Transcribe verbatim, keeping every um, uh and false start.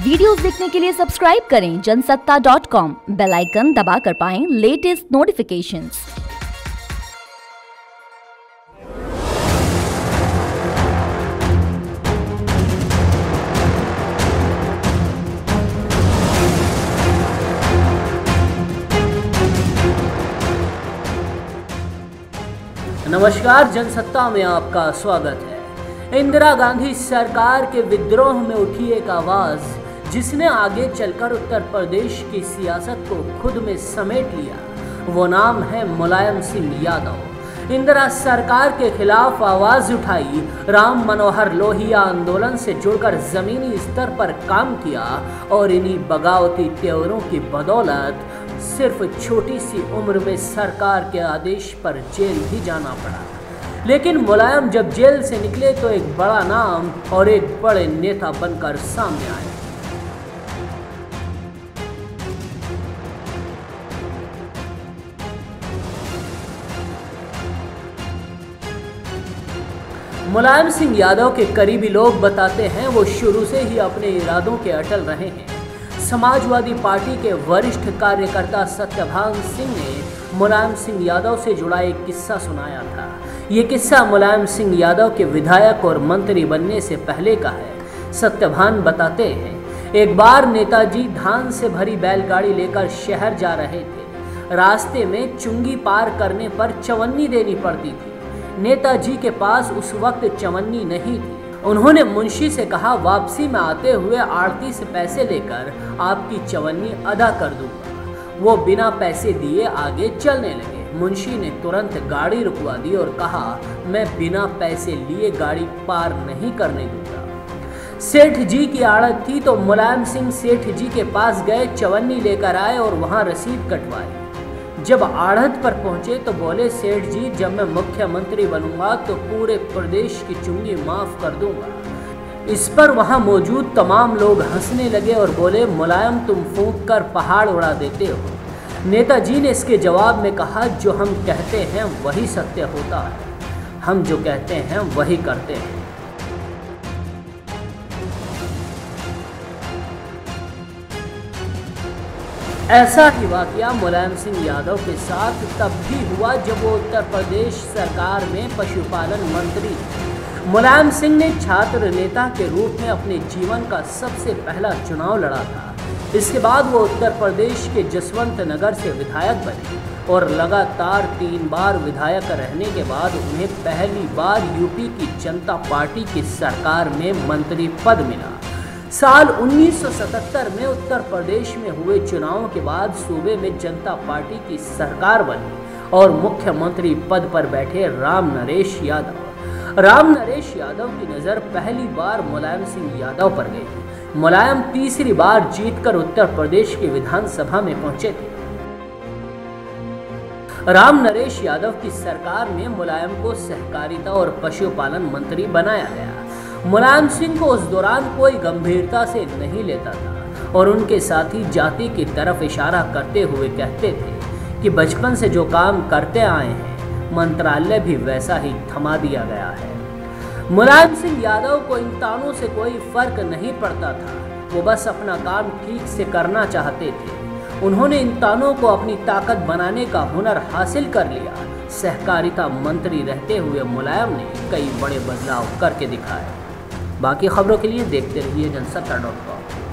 Videos देखने के लिए सब्सक्राइब करें Jansatta dot com, bell icon दबाकर पाएं लेटेस्ट नोटिफिकेशंस। नमस्कार, जनसत्ता में आपका स्वागत है। इंदिरा गांधी सरकार के विद्रोह में उठी एक आवाज जिसने आगे चलकर उत्तर प्रदेश की सियासत को खुद में समेट लिया, वो नाम है मुलायम सिंह यादव। इंदिरा सरकार के खिलाफ आवाज उठाई, राम मनोहर लोहिया आंदोलन से जुड़कर जमीनी स्तर पर काम किया और इन्हीं बगावती तेवरों की बदौलत सिर्फ छोटी सी उम्र में सरकार के आदेश पर जेल भी जाना पड़ा। लेकिन मुलायम जब जेल से निकले तो एक बड़ा नाम और एक बड़े नेता बनकर सामने आए। मुलायम सिंह यादव के करीबी लोग बताते हैं वो शुरू से ही अपने इरादों के अटल रहे हैं। समाजवादी पार्टी के वरिष्ठ कार्यकर्ता सत्यभान सिंह ने मुलायम सिंह यादव से जुड़ा एक किस्सा सुनाया था। ये किस्सा मुलायम सिंह यादव के विधायक और मंत्री बनने से पहले का है। सत्यभान बताते हैं, एक बार नेताजी धान से भरी बैलगाड़ी लेकर शहर जा रहे थे। रास्ते में चुंगी पार करने पर चवन्नी देनी पड़ती थी। नेताजी के पास उस वक्त चवन्नी नहीं थी। उन्होंने मुंशी से कहा, वापसी में आते हुए आड़ती से पैसे लेकर आपकी चवन्नी अदा कर दूंगा। वो बिना पैसे दिए आगे चलने लगे। मुंशी ने तुरंत गाड़ी रुकवा दी और कहा, मैं बिना पैसे लिए गाड़ी पार नहीं करने दूंगा। सेठ जी की आड़त थी तो मुलायम सिंह सेठ जी के पास गए, चवन्नी लेकर आए और वहां रसीद कटवाई। जब आढ़त पर पहुंचे तो बोले, सेठ जी जब मैं मुख्यमंत्री बनूंगा तो पूरे प्रदेश की चुंगी माफ कर दूंगा। इस पर वहां मौजूद तमाम लोग हंसने लगे और बोले, मुलायम तुम फूंक कर पहाड़ उड़ा देते हो। नेताजी ने इसके जवाब में कहा, जो हम कहते हैं वही सत्य होता है, हम जो कहते हैं वही करते हैं। ऐसा ही वाकया मुलायम सिंह यादव के साथ तब भी हुआ जब वो उत्तर प्रदेश सरकार में पशुपालन मंत्री थे। मुलायम सिंह ने छात्र नेता के रूप में अपने जीवन का सबसे पहला चुनाव लड़ा था। इसके बाद वो उत्तर प्रदेश के जसवंत नगर से विधायक बने और लगातार तीन बार विधायक रहने के बाद उन्हें पहली बार यूपी की जनता पार्टी की सरकार में मंत्री पद मिला। साल उन्नीस सौ सतहत्तर में उत्तर प्रदेश में हुए चुनावों के बाद सूबे में जनता पार्टी की सरकार बनी और मुख्यमंत्री पद पर बैठे राम नरेश यादव। राम नरेश यादव की नज़र पहली बार मुलायम सिंह यादव पर गई। मुलायम तीसरी बार जीतकर उत्तर प्रदेश की विधानसभा में पहुंचे थे। राम नरेश यादव की सरकार में मुलायम को सहकारिता और पशुपालन मंत्री बनाया गया। मुलायम सिंह को उस दौरान कोई गंभीरता से नहीं लेता था और उनके साथी जाति की तरफ इशारा करते हुए कहते थे कि बचपन से जो काम करते आए हैं मंत्रालय भी वैसा ही थमा दिया गया है। मुलायम सिंह यादव को इन तानों से कोई फर्क नहीं पड़ता था, वो बस अपना काम ठीक से करना चाहते थे। उन्होंने इन तानों को अपनी ताकत बनाने का हुनर हासिल कर लिया। सहकारिता मंत्री रहते हुए मुलायम ने कई बड़े बदलाव करके दिखाए। बाकी खबरों के लिए देखते रहिए जनसत्ता डॉट कॉम।